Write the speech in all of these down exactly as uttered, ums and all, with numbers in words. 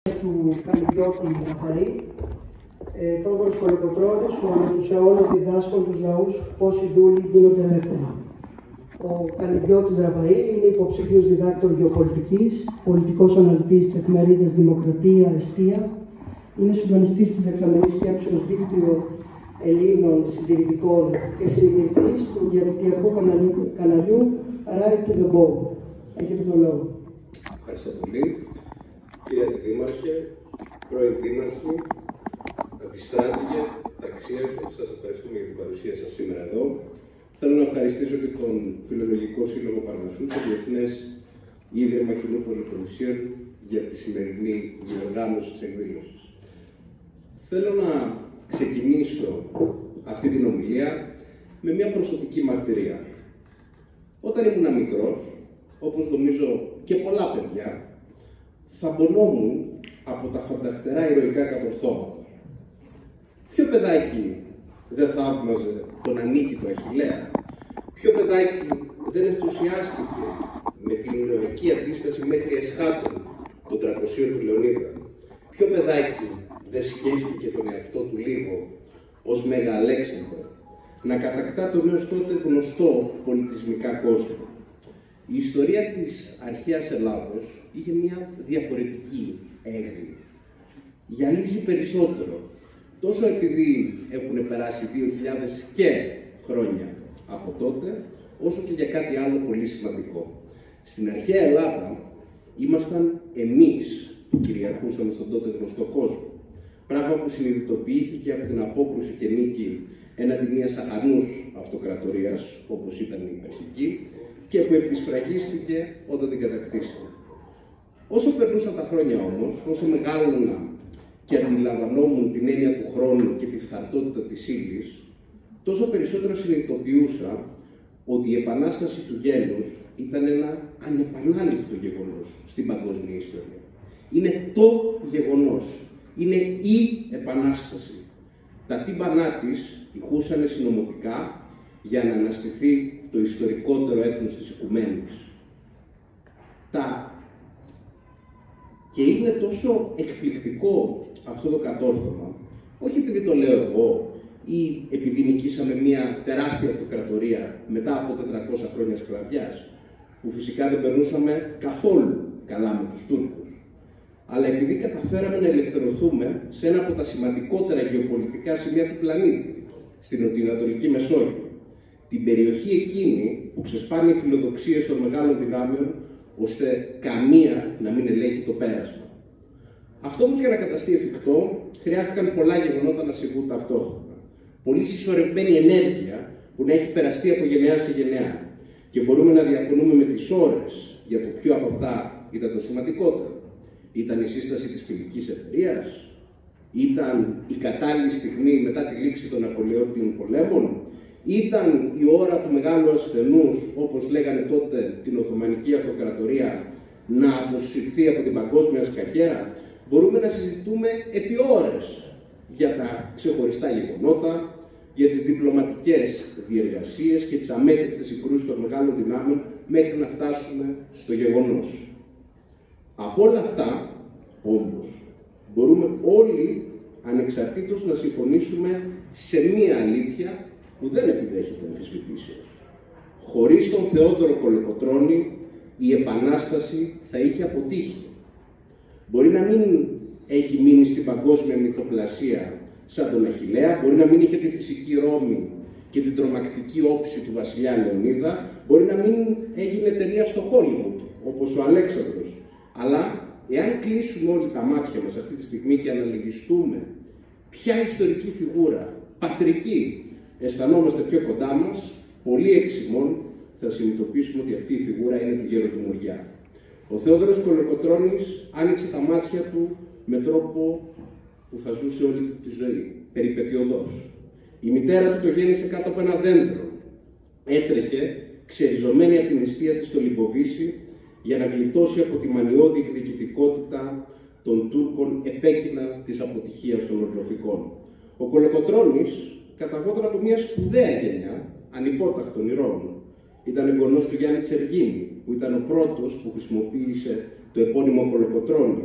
του Καλυβιώτη Ραφαήλ, ε, Θόδωρος Κολοκοτρώνης, ο ανά τους αιώνας διδάσκων τους λαούς πώς οι δούλοι γίνονται ελεύθεροι. Ο Καλυβιώτης Ραφαήλ είναι υποψήφιος διδάκτορ γεωπολιτικής, πολιτικός αναλυτής της εφημερίδας Δημοκρατία Εστία, είναι συντονιστής της δεξαμενής σκέψεως δίκτυο Ελλήνων συντηρητικών και συντηρητής του διαδικτυακού καναλιού, καναλιού Right to the Ball. Έχετε τον λόγο. Ευχαριστώ πολύ. Κύριε Αντιδήμαρχε, πρώην Δήμαρχοι, Αντιστράτηγε, Ταξίαρχε, σας ευχαριστούμε για την παρουσία σας σήμερα εδώ. Θέλω να ευχαριστήσω και τον Φιλολογικό Σύλλογο Παρνασσού, το Διεθνές Ίδρυμα Κοινού Πολυπολισίων, για τη σημερινή διοργάνωση της εκδήλωσης. Θέλω να ξεκινήσω αυτή την ομιλία με μια προσωπική μαρτυρία. Όταν ήμουν μικρός, όπως νομίζω και πολλά παιδιά, θα πονόμουν από τα φανταχτερά ηρωικά κατορθώματα. Ποιο παιδάκι δεν θαύμαζε τον ανίκητο Αχιλλέα? Ποιο παιδάκι δεν ενθουσιάστηκε με την ηρωική αντίσταση μέχρι εσχάτων των τριακοσίων του Λεωνίδα? Ποιο παιδάκι δεν σκέφτηκε τον εαυτό του λίγο ως Μέγα Αλέξανδρο να κατακτά τον έως τότε γνωστό πολιτισμικά κόσμο? Η ιστορία της αρχαίας Ελλάδος είχε μια διαφορετική έγνοια. Γυαλίζει περισσότερο, τόσο επειδή έχουν περάσει δύο χιλιάδες και χρόνια από τότε, όσο και για κάτι άλλο πολύ σημαντικό. Στην αρχαία Ελλάδα ήμασταν εμείς που κυριαρχούσαμε στον τότε γνωστό κόσμο. Πράγμα που συνειδητοποιήθηκε από την απόκρουση και νίκη έναντι μιας αχανούς αυτοκρατορίας, όπως ήταν η Περσική, και που επισφραγίστηκε όταν την κατακτήσαμε. Όσο περνούσαν τα χρόνια όμως, όσο μεγάλωνα και αντιλαμβανόμουν την έννοια του χρόνου και τη φθαρτότητα της ύλης, τόσο περισσότερο συνειδητοποιούσα ότι η επανάσταση του γένους ήταν ένα ανεπανάληπτο γεγονός στην παγκόσμια ιστορία. Είναι το γεγονός. Είναι η επανάσταση. Τα τύμπανά της ηχούσαν συνωμοτικά για να αναστηθεί το ιστορικότερο έθνος της οικουμένης. Τα... Και είναι τόσο εκπληκτικό αυτό το κατόρθωμα, όχι επειδή το λέω εγώ ή επειδή νικήσαμε μια τεράστια αυτοκρατορία μετά από τετρακόσια χρόνια σκλαβιάς, που φυσικά δεν περνούσαμε καθόλου καλά με τους Τούρκους, αλλά επειδή καταφέραμε να ελευθερωθούμε σε ένα από τα σημαντικότερα γεωπολιτικά σημεία του πλανήτη, στην νοτιοανατολική Μεσόγειο, την περιοχή εκείνη που ξεσπάνε οι φιλοδοξίες των μεγάλων δυνάμεων, ώστε καμία να μην ελέγχει το πέρασμα. Αυτό όμως για να καταστεί εφικτό, χρειάστηκαν πολλά γεγονότα να συμβούν ταυτόχρονα. Πολύ συσσωρευμένη ενέργεια που να έχει περαστεί από γενεά σε γενεά. Και μπορούμε να διαφωνούμε με τις ώρες για το ποιο από αυτά ήταν το σημαντικότερο. Ήταν η σύσταση της φιλικής εταιρείας, ήταν η κατάλληλη στιγμή μετά τη λήξη των Ναπολεόντιων πολέμων, ήταν η ώρα του μεγάλου ασθενούς, όπως λέγανε τότε την Οθωμανική Αυτοκρατορία, να αποσυρθεί από την παγκόσμια σκακέρα. Μπορούμε να συζητούμε επί ώρες για τα ξεχωριστά γεγονότα, για τις διπλωματικές διεργασίες και τις αμέτρητες συγκρούσεις των μεγάλων δυνάμεων, μέχρι να φτάσουμε στο γεγονός. Από όλα αυτά, όμως, μπορούμε όλοι ανεξαρτήτως να συμφωνήσουμε σε μία αλήθεια που δεν επιδέχεται αμφισβητήσεως. Χωρίς τον Θεόδωρο Κολοκοτρώνη, η Επανάσταση θα είχε αποτύχει. Μπορεί να μην έχει μείνει στην παγκόσμια μυθοπλασία σαν τον Αχιλλέα, μπορεί να μην είχε τη φυσική Ρώμη και την τρομακτική όψη του βασιλιά Λεωνίδα, μπορεί να μην έγινε ταινία στο Χόλιγουντ, όπως ο Αλέξανδρος. Αλλά εάν κλείσουμε όλοι τα μάτια μας αυτή τη στιγμή και αναλογιστούμε ποια ιστορική φιγούρα, πατρική, αισθανόμαστε πιο κοντά μας, πολύ εξημών θα συνειδητοποιήσουμε ότι αυτή η φιγούρα είναι του Γέροντου Μοριά. Ο Θεόδωρος Κολοκοτρώνης άνοιξε τα μάτια του με τρόπο που θα ζούσε όλη του τη ζωή, περιπετειωδώς. Η μητέρα του το γέννησε κάτω από ένα δέντρο. Έτρεχε, ξεριζωμένη από την νηστεία της στο Λιμποβίσι, για να γλιτώσει από τη μανιώδη εκδικητικότητα των Τούρκων επέκεινα της αποτυχίας των ορλοφικών. Ο Κολοκοτρώνης καταγόταν από μια σπουδαία γενιά ανυπόταχτων ηρώων. Ήταν εγγονός του Γιάννη Τσεργίνη, που ήταν ο πρώτος που χρησιμοποίησε το επώνυμο Κολοκοτρώνης,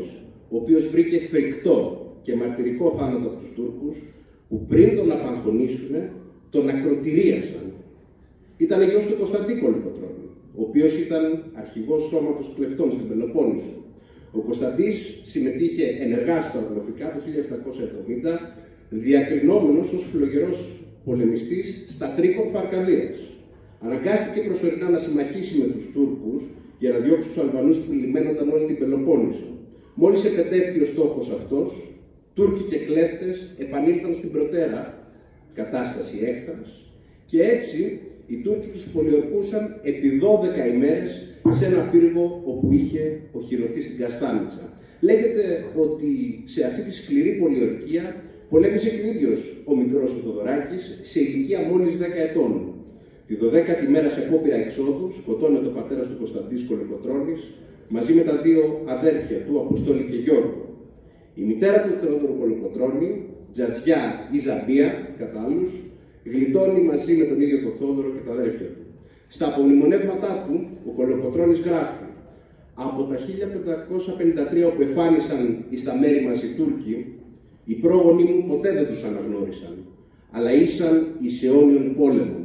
ο οποίος βρήκε φρικτό και μαρτυρικό θάνατο από τους Τούρκους, που πριν τον απαγχωνίσουν, τον ακροτηρίασαν. Ήταν γιος του Κωνσταντή Κολοκοτρώνη, ο οποίος ήταν αρχηγός σώματος κλεφτών στην Πελοπόννησο. Ο Κωνσταντής συμμετείχε ενεργά στα ορλοφικά το χίλια επτακόσια εβδομήντα, διακρινόμενος ως φλογερός πολεμιστής στα τρίκομφα Αρκαδίας. Αναγκάστηκε προσωρινά να συμμαχίσει με τους Τούρκους για να διώξει τους Αλβανούς που λιμένονταν όλη την Πελοπόννησο. Μόλις επετεύχθη ο στόχος αυτός, Τούρκοι και κλέφτες επανήλθαν στην προτέρα κατάσταση έχθρας και έτσι οι Τούρκοι τους πολιορκούσαν επί δώδεκα ημέρες σε ένα πύργο όπου είχε οχυρωθεί στην Καστάνιτσα. Λέγεται ότι σε αυτή τη σκληρή πολιορκία πολέμησε και ο ίδιος ο μικρός ο Θοδωράκης σε ηλικία μόλις δέκα ετών. Τη δωδέκατη μέρα σε απόπειρα εξόδου σκοτώνεται ο πατέρας του Κωνσταντής Κολοκοτρώνης μαζί με τα δύο αδέρφια του, Αποστόλη και Γιώργο. Η μητέρα του Θεόδωρου Κολοκοτρώνη, Τζατζιά ή Ζαμπία, κατά άλλους, γλιτώνει μαζί με τον ίδιο τον Θόδωρο και τα αδέρφια του. Στα απομνημονεύματά του, ο Κολοκοτρώνης γράφει: από τα χίλια πεντακόσια πενήντα τρία όπου εφάνισαν εις τα μέρη μας οι Τούρκοι, οι πρόγονοί μου ποτέ δεν τους αναγνώρισαν, αλλά ήσαν εις αιώνιον πόλεμων.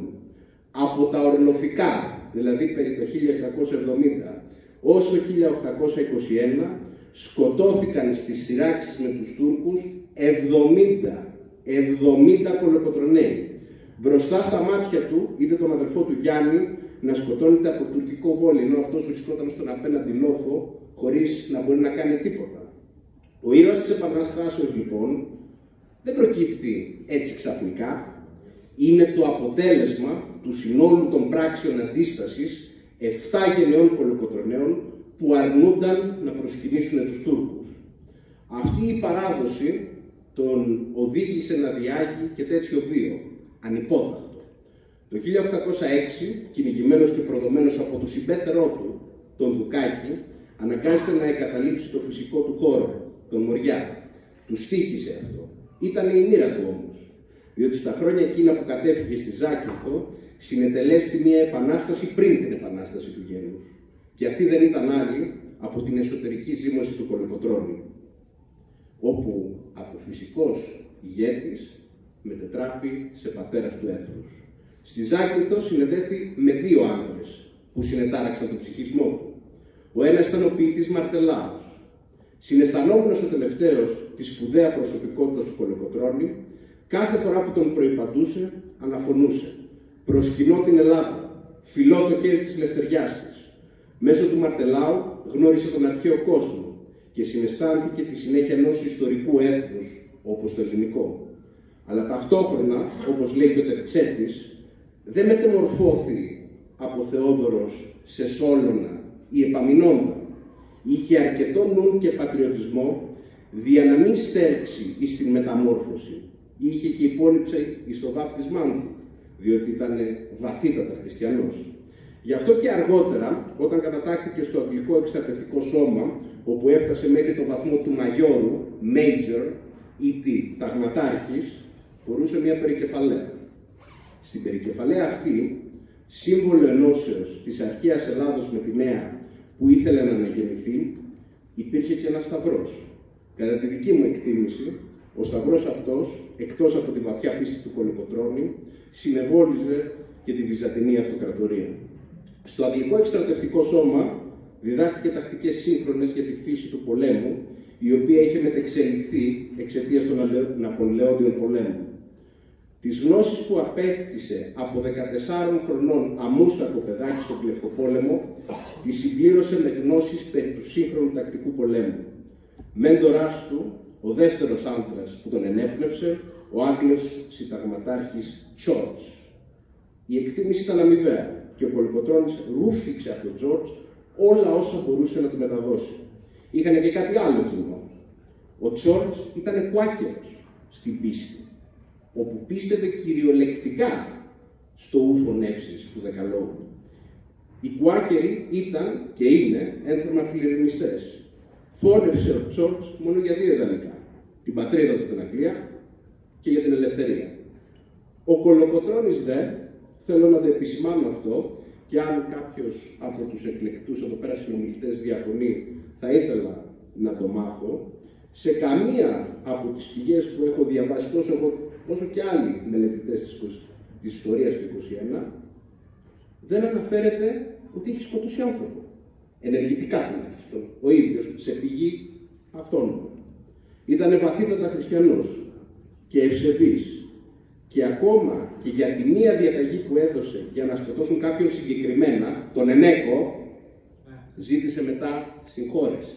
Από τα ορλοφικά, δηλαδή περί το χίλια επτακόσια εβδομήντα, ως το χίλια οκτακόσια είκοσι ένα, σκοτώθηκαν στις σειράξεις με τους Τούρκους εβδομήντα, εβδομήντα Κολοκοτρωναίοι. Μπροστά στα μάτια του είδε τον αδερφό του Γιάννη να σκοτώνεται από τουρκικό βόλι, ενώ αυτός βρισκόταν στον απέναντι λόφο, χωρίς να μπορεί να κάνει τίποτα. Ο ήρωας της Επαναστάσεως, λοιπόν, δεν προκύπτει έτσι ξαφνικά. Είναι το αποτέλεσμα του συνόλου των πράξεων αντίστασης εφτά γενεών Κολοκοτρωναίων που αρνούνταν να προσκυνήσουν τους Τούρκους. Αυτή η παράδοση τον οδήγησε να διάγει και τέτοιο βίο, ανυπόταχτο. Το χίλια οκτακόσια έξι, κυνηγημένος και προδομένος από τον συμπέτερό του, τον Δουκάκη, αναγκάζεται να εγκαταλείψει το φυσικό του χώρο, τον Μοριά. Του στοίχησε αυτό. Ήταν η μοίρα του όμως, διότι στα χρόνια εκείνα που κατέφυγε στη Ζάκυνθο, συνετελέστη μια επανάσταση πριν την επανάσταση του γένους. Και αυτή δεν ήταν άλλη από την εσωτερική ζήμωση του Κολοκοτρώνη, όπου από φυσικός ηγέτης μετετράπη σε πατέρας του έθνους. Στη Ζάκυνθο συνεδέθη με δύο άνδρες που συνετάραξαν τον ψυχισμό του. Ο ένας ήταν ο ποιητής Μαρτελάος. Συναισθανόμενος ο τελευταίος τη σπουδαία προσωπικότητα του Κολοκοτρώνη, κάθε φορά που τον προϋπαντούσε, αναφωνούσε: «Προσκυνώ την Ελλάδα, φιλώ το χέρι της ελευθεριάς της». Μέσω του Μαρτελάου γνώρισε τον αρχαίο κόσμο και συναισθάνθηκε τη συνέχεια ενός ιστορικού έθνους, όπως το ελληνικό. Αλλά ταυτόχρονα, όπως λέει και ο Τερτσέτης, δεν μετεμορφώθη από Θεόδωρος σε Σόλωνα ή Επαμεινόντα. Είχε αρκετό νου και πατριωτισμό δια να μην στέρξει εις την μεταμόρφωση. Είχε και υπόλοιψε εις το βάπτισμά του, διότι ήταν βαθύτατα χριστιανός. Γι' αυτό και αργότερα, όταν κατατάχθηκε στο Αγγλικό Εκστρατευτικό Σώμα, όπου έφτασε μέχρι το βαθμό του Μαγιόρου, Major, ή τι, ταγματάρχης, φορούσε μια περικεφαλαία. Στην περικεφαλαία αυτή, σύμβολο ενώσεως της αρχαίας Ελλάδος με τη νέα που ήθελε να αναγεννηθεί, υπήρχε και ένας σταυρός. Κατά τη δική μου εκτίμηση, ο σταυρός αυτός, εκτός από τη βαθιά πίστη του Κολοκοτρώνη, συνεβόλιζε και τη Βυζαντινή Αυτοκρατορία. Στο Αγγλικό Εκστρατευτικό Σώμα διδάχθηκε τακτικές σύγχρονες για τη φύση του πολέμου, η οποία είχε μετεξελιχθεί εξαιτίας των Ναπολεόντιων πολέμων. Τις γνώσεις που απέκτησε από δεκατεσσάρων χρονών αμούστακο παιδάκι στον κλεφτοπόλεμο, τις συμπλήρωσε με γνώσεις περί του σύγχρονου τακτικού πολέμου. Μέντορας του, ο δεύτερος άντρας που τον ενέπνευσε, ο Άγγλος συνταγματάρχης Τσόρτς. Η εκτίμηση ήταν αμοιβαία και ο Κολοκοτρώνης ρούφηξε από τον Τσόρτς όλα όσα μπορούσε να του μεταδώσει. Είχαν και κάτι άλλο κοινό. Ο Τσόρτς ήταν κουάκερος στην πίστη, όπου πίστευε κυριολεκτικά στο ούφο νεύσης του Δεκαλόγου. Οι κουάκεροι ήταν και είναι ένθερμα φιλιρινιστές. Φώνευσε ο Τσόρτς μόνο για δύο ιδανικά: την πατρίδα του, την Αγγλία, και για την ελευθερία. Ο Κολοκοτρώνης δε, θέλω να το επισημάνω αυτό, και αν κάποιος από τους εκλεκτούς εδώ πέρα συνομιλητές διαφωνεί, θα ήθελα να το μάθω, Σε καμία από τις πηγές που έχω διαβάσει, τόσο εγώ όσο και άλλοι μελετητές της ιστορίας του είκοσι ένα, δεν αναφέρεται ότι έχει σκοτώσει άνθρωπο. Ενεργητικά τουλάχιστον, ο ίδιος, σε πηγή αυτόν. Ήταν βαθύτατα χριστιανός και ευσεβής. Και ακόμα και για τη μία διαταγή που έδωσε για να σκοτώσουν κάποιον συγκεκριμένα, τον Ενέκο, ζήτησε μετά συγχώρεση.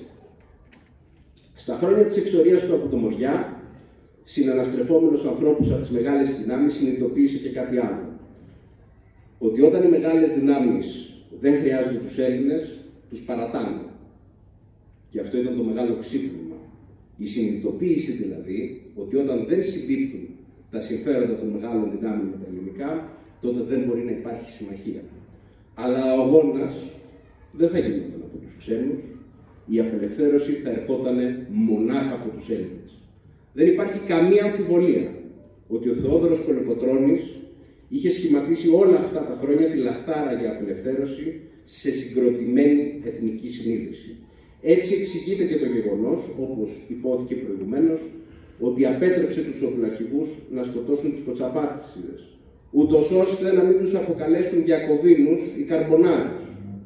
Στα χρόνια της εξορίας του από το Μοριά, συναναστρεφόμενος ανθρώπους από τις μεγάλες δυνάμεις, συνειδητοποίησε και κάτι άλλο. Ότι όταν οι μεγάλες δυνάμεις δεν χρειάζονται τους Έλληνες, τους παρατάνε. Και αυτό ήταν το μεγάλο ξύπνημα. Η συνειδητοποίηση δηλαδή, ότι όταν δεν συμπίπτουν τα συμφέροντα των μεγάλων δυνάμεων με τα ελληνικά, τότε δεν μπορεί να υπάρχει συμμαχία. Αλλά ο αγώνας δεν θα γινόταν από τους ξένους, η απελευθέρωση θα ερχόταν μονάχα από τους Έλληνες. Δεν υπάρχει καμία αμφιβολία ότι ο Θεόδωρος Κολοκοτρώνης είχε σχηματίσει όλα αυτά τα χρόνια τη λαχτάρα για απελευθέρωση σε συγκροτημένη εθνική συνείδηση. Έτσι εξηγείται και το γεγονός, όπως υπόθηκε προηγουμένως, ότι απέτρεψε τους οπλαρχηγούς να σκοτώσουν τους κοτσαπάτησιδες, ούτως ώστε να μην τους αποκαλέσουν Γιακωβίνους ή Καρμπονάρους.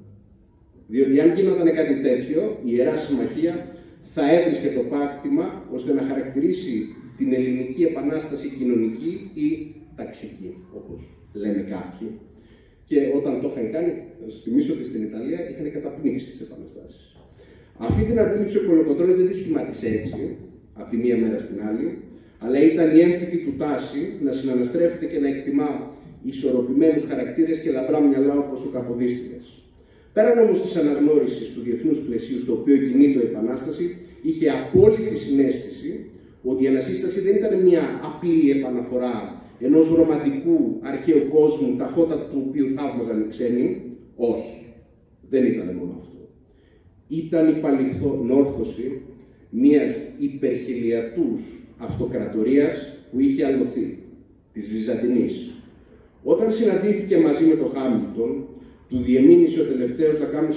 Διότι αν γινόταν κάτι τέτοιο, η Ιερά Συμμαχία θα έβρισκε το πάτημα ώστε να χαρακτηρίσει την ελληνική επανάσταση κοινωνική ή ταξική, όπως λένε κάποιοι. Και όταν το είχαν κάνει, θα σας θυμίσω ότι στην Ιταλία είχαν καταπνίξει τις επαναστάσεις. Αυτή την αντίληψη ο Κολοκοτρώνης δεν τη σχημάτισε έτσι, από τη μία μέρα στην άλλη, αλλά ήταν η έμφυτη του τάση να συναναστρέφεται και να εκτιμά ισορροπημένους χαρακτήρες και λαμπρά μυαλά όπως ο Καποδίστριας. Πέραν όμως της αναγνώρισης του διεθνούς πλαισίου στο οποίο κινείται η Επανάσταση, είχε απόλυτη συναίσθηση ότι η Ανασύσταση δεν ήταν μια απλή επαναφορά ενός ρομαντικού αρχαίου κόσμου, τα φώτα του οποίου θαύμαζαν οι ξένοι. Όχι, δεν ήταν μόνο αυτό. Ήταν η παλιθονόρθωση μιας υπερχιλιατούς αυτοκρατορίας που είχε αλωθεί, της Βυζαντινής. Όταν συναντήθηκε μαζί με τον Χάμιλτον, του διεμήνυσε ο τελευταίος να κάνουν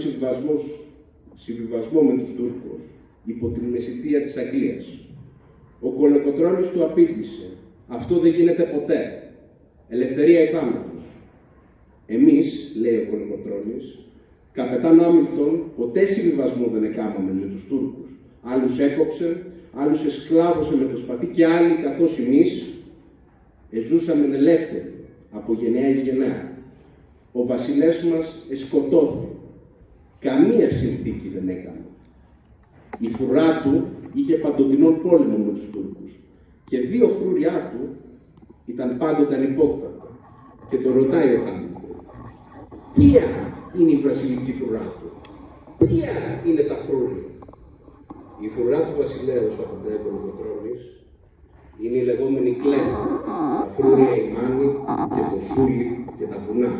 συμβιβασμό με τους Τούρκους υπό την μεσητεία της Αγγλίας. Ο Κολοκοτρώνης του απήντησε: «Αυτό δεν γίνεται ποτέ. Ελευθερία ή θάνατος». «Εμείς», λέει ο Κολοκοτρώνης, «καπετάν Χάμιλτον, ποτέ συμβιβασμό δεν έκαναμε με τους Τούρκους. Άλλους έκοψε, άλλους εσκλάβωσε με το σπαθί και άλλοι, καθώς εμείς, εζούσαμε ελεύθεροι από γενεά εις γενεά. Ο βασιλεύς μας εσκοτώθη. Καμία συνθήκη δεν έκανε. Η φρουρά του είχε παντοτινόν πόλεμο με τους Τούρκους και δύο φρούριά του ήταν πάντοτε ανυπόκρατα. Και το ρωτάει ο Χάμιλτον: ποια είναι η βασιλική φρουρά του, ποια είναι τα φρούρια? Η φρουρά του βασιλέως, απαντάει ο Κολοκοτρώνης, είναι η λεγόμενη κλέφτη, τα φρούρια η μάνη και το σούλι και τα βουνά.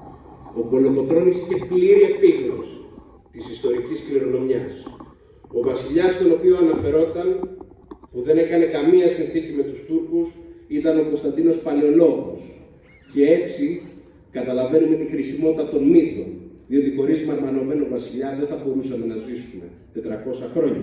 Ο Κολοκοτρώνης είχε πλήρη επίγνωση της ιστορικής κληρονομιάς. Ο βασιλιάς τον οποίο αναφερόταν, που δεν έκανε καμία συνθήκη με τους Τούρκους, ήταν ο Κωνσταντίνος Παλαιολόγος. Και έτσι καταλαβαίνουμε τη χρησιμότητα των μύθων, διότι χωρίς μαρμανωμένο βασιλιά δεν θα μπορούσαμε να ζήσουμε τετρακόσια χρόνια.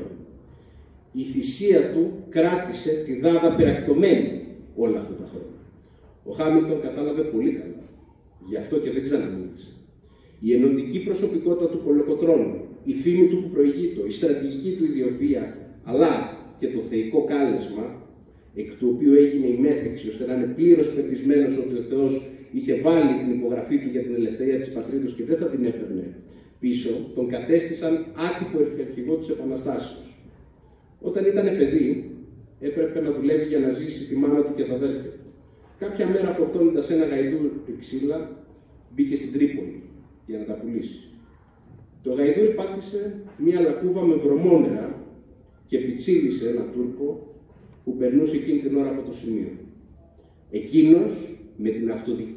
Η θυσία του κράτησε τη δάδα πυρακτωμένη όλα αυτά τα χρόνια. Ο Χάμιλτον κατάλαβε πολύ καλά. Γι' αυτό και δεν ξαναμίλησε. Η ενωτική προσωπικότητα του Κολοκοτρώνου, η φήμη του που προηγείτο, η στρατηγική του ιδιοφυΐα, αλλά και το θεϊκό κάλεσμα, εκ του οποίου έγινε η μέθεξη ώστε να είναι πλήρως πεπισμένος ότι ο Θεός είχε βάλει την υπογραφή του για την ελευθερία της πατρίδος και δεν θα την έπαιρνε πίσω, τον κατέστησαν άτυπο αρχηγό της Επαναστάσεως. Όταν ήταν παιδί, έπρεπε να δουλεύει για να ζήσει τη μάνα του και τα αδέρφια του. Κάποια μέρα, φορτώνοντας ένα γαϊδούρι ξύλα, μπήκε στην Τρίπολη για να τα πουλήσει. Το γαϊδούρι πάτησε μία λακκούβα με βρωμόνερα και πιτσίλησε ένα Τούρκο που περνούσε εκείνη την ώρα από το σημείο. Εκείνος, με την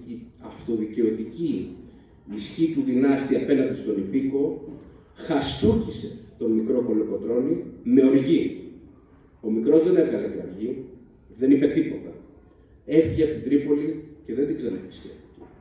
αυτοδικαιωτική ισχύ του δυνάστη απέναντι στον υπήκο, χαστούκησε τον μικρό Κολοκοτρώνη με οργή. Ο μικρός δεν έβγαλε κραυγή, δεν είπε τίποτα. Έφυγε από την Τρίπολη και δεν την ξαναεπισκέφθηκε.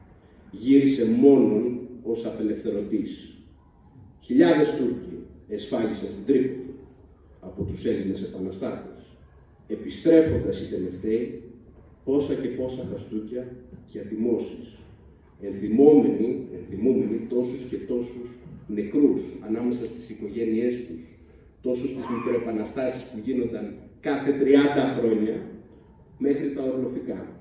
Γύρισε μόνον ως απελευθερωτής. Χιλιάδες Τούρκοι εσφάγισαν στην Τρίπολη. από τους Έλληνες επαναστάτες, επιστρέφοντας οι τελευταίοι πόσα και πόσα χαστούκια και ατιμώσεις, ενθυμόμενοι, ενθυμούμενοι τόσους και τόσους νεκρούς ανάμεσα στις οικογένειές τους, τόσους στις μικροεπαναστάσεις που γίνονταν κάθε τριάντα χρόνια, μέχρι τα ορλοφικά.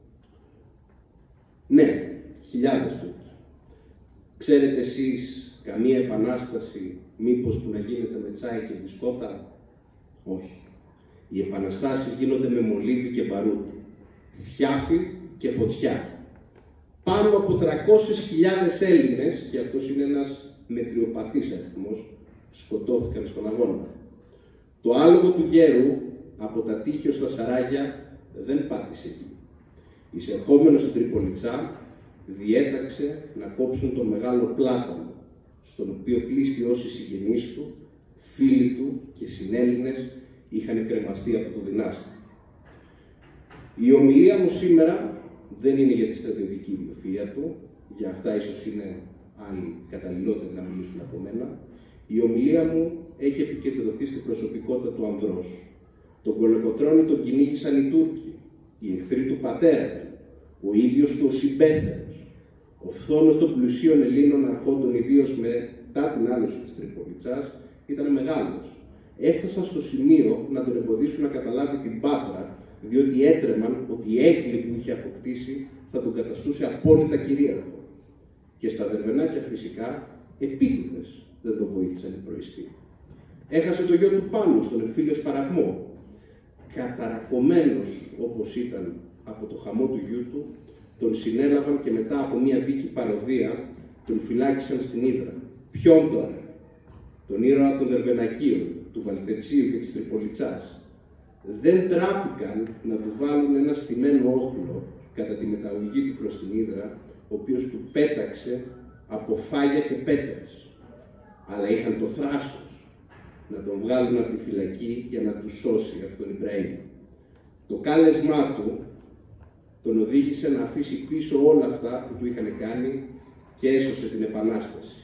Ναι, χιλιάδες Τούρκοι. Ξέρετε εσείς καμία επανάσταση, μήπως που να γίνεται με τσάι και μπισκότα? Όχι. Οι επαναστάσεις γίνονται με μολύβι και μπαρούτι, θιάφι και φωτιά. Πάνω από τριακόσιες χιλιάδες Έλληνες, και αυτός είναι ένας μετριοπαθής αριθμός, σκοτώθηκαν στον αγώνα. Το άλογο του γέρου από τα τείχη ως τα σαράγια δεν πάτησε εκεί. Εισερχόμενος στην Τριπολιτσά, διέταξε να κόψουν τον μεγάλο πλάτανο, στον οποίο πλήστη όσοι συγγενείς του, φίλοι του και συνέλληνες είχαν κρεμαστεί από το δυνάστη. Η ομιλία μου σήμερα δεν είναι για τη στρατιωτική ιδιοφυΐα του, για αυτά ίσως είναι άλλοι καταλληλότεροι να μιλήσουν από μένα. Η ομιλία μου έχει επικεντρωθεί στην προσωπικότητα του ανδρός. Τον Κολοκοτρώνη τον κυνήγησαν οι Τούρκοι, οι εχθροί του πατέρα του, ο ίδιος του ο συμπέθερος. Ο φθόνος των πλουσίων Ελλήνων αρχόντων, ιδίως μετά την άλωση της Τριπολιτσάς, ήταν μεγάλος. Έφτασαν στο σημείο να τον εμποδίσουν να καταλάβει την Πάτρα, διότι έτρεμαν ότι η έγκλη που είχε αποκτήσει θα τον καταστούσε απόλυτα κυρίαρχο. Και στα Δερβενάκια φυσικά, επίτηδες δεν τον βοήθησαν οι προϊστοί. Έχασε το γιο του πάνω στον εμφύλιο σπαραγμό. Καταρακωμένος όπως ήταν από το χαμό του γιού του, τον συνέλαβαν και μετά από μια δίκη παροδία τον φυλάκισαν στην Ύδρα. Ποιον τώρα? Τον ήρωα των Δερβενακίων, του Βαλτετσίου και της Τριπολιτσάς. Δεν τράπηκαν να του βάλουν ένα στημένο όχλο κατά τη μεταγωγή του προς την Ύδρα, ο οποίος του πέταξε από φάγια και πέτρες. Αλλά είχαν το θράσος να τον βγάλουν από τη φυλακή για να του σώσει από τον Ιμπραήμ. Το κάλεσμά του τον οδήγησε να αφήσει πίσω όλα αυτά που του είχαν κάνει και έσωσε την Επανάσταση.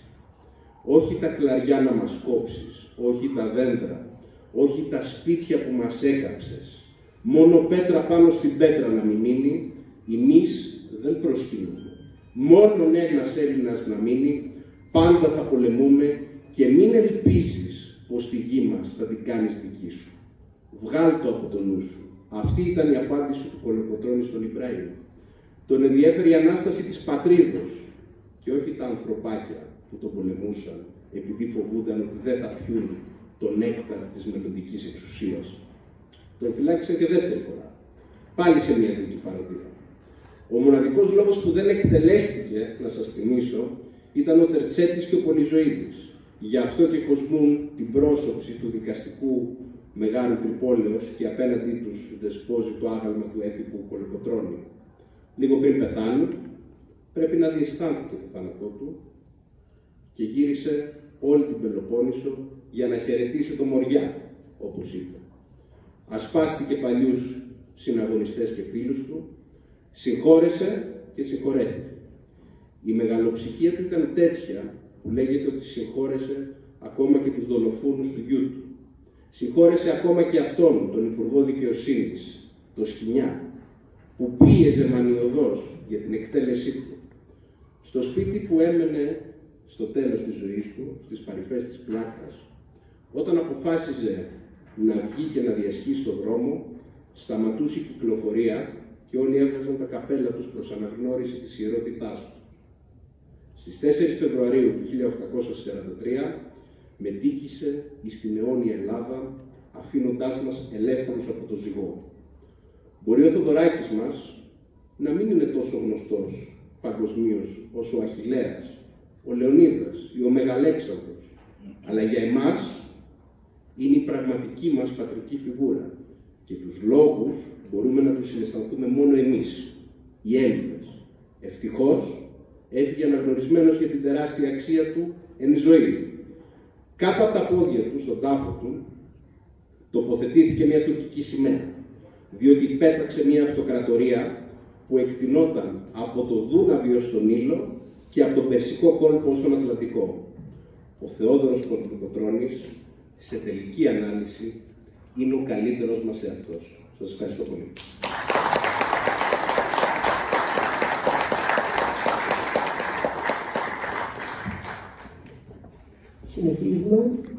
Όχι τα κλαριά να μας κόψεις, όχι τα δέντρα, όχι τα σπίτια που μας έκαψες. Μόνο πέτρα πάνω στην πέτρα να μην μείνει, εμείς δεν προσκυνούμε. Μόνον ένας Έλληνας να μείνει, πάντα θα πολεμούμε και μην ελπίζεις πως τη γη μας θα την κάνεις δική σου. Βγάλ' το από το νου σου. Αυτή ήταν η απάντηση του Κολοκοτρώνη στον Ιμπραήμ. Τον ενδιέφερε η Ανάσταση της πατρίδος και όχι τα ανθρωπάκια που τον πολεμούσαν επειδή φοβούνταν ότι δεν θα πιούν το νέκταρ της μελλοντικής εξουσίας. Τον φυλάκισε και δεύτερη φορά, πάλι σε μια δίκη παροδία. Ο μοναδικός λόγος που δεν εκτελέστηκε, να σας θυμίσω, ήταν ο Τερτσέτης και ο Πολυζωίδης. Γι' αυτό και κοσμούν την πρόσωψη του δικαστικού Μεγάλου Τρυπόλεως και απέναντί τους δεσπόζει το άγαλμα του έφυπου Κολοκοτρώνη. Λίγο πριν πεθάνει, πρέπει να διαισθάνθηκε το θάνατό του και γύρισε όλη την Πελοπόννησο για να χαιρετήσει το Μοριά, όπως είπε. Ασπάστηκε παλιούς συναγωνιστές και φίλους του, συγχώρεσε και συγχωρέθηκε. Η μεγαλοψυχία του ήταν τέτοια που λέγεται ότι συγχώρεσε ακόμα και τους δολοφόνους του γιού του. Συγχώρεσε ακόμα και αυτόν, τον Υπουργό Δικαιοσύνης, το Σκοινιά, που πίεζε μανιωδώς για την εκτέλεσή του. Στο σπίτι που έμενε στο τέλος της ζωής του, στις παρυφές της Πλάκας, όταν αποφάσιζε να βγει και να διασχίσει τον δρόμο, σταματούσε η κυκλοφορία και όλοι έβγαζαν τα καπέλα τους προς αναγνώριση της ιερότητάς του. Στις τέσσερις Φεβρουαρίου του χίλια οκτακόσια σαράντα τρία μετήκησε εις την αιώνια Ελλάδα, αφήνοντάς μας ελεύθερους από το ζυγό. Μπορεί ο Θοδωράκης μας να μην είναι τόσο γνωστός παγκοσμίως όσο ο Αχιλλέας, ο Λεωνίδας ή ο Μεγαλέξανδρος, αλλά για εμάς είναι η πραγματική μας πατρική φιγούρα και τους λόγους μπορούμε να τους συναισθανθούμε μόνο εμείς, οι Έλληνες. Ευτυχώς έφυγε αναγνωρισμένος για την τεράστια αξία του εν ζωή. Κάτω από τα πόδια του, στον τάφο του, τοποθετήθηκε μια τουρκική σημαία, διότι πέταξε μια αυτοκρατορία που εκτινόταν από το Δούναβι ως τον Νείλο και από τον Περσικό κόλπο ως τον Ατλαντικό. Ο Θεόδωρος Κολοκοτρώνης σε τελική ανάλυση είναι ο καλύτερος μας εαυτός. Σας ευχαριστώ πολύ. Συνεχίζουμε.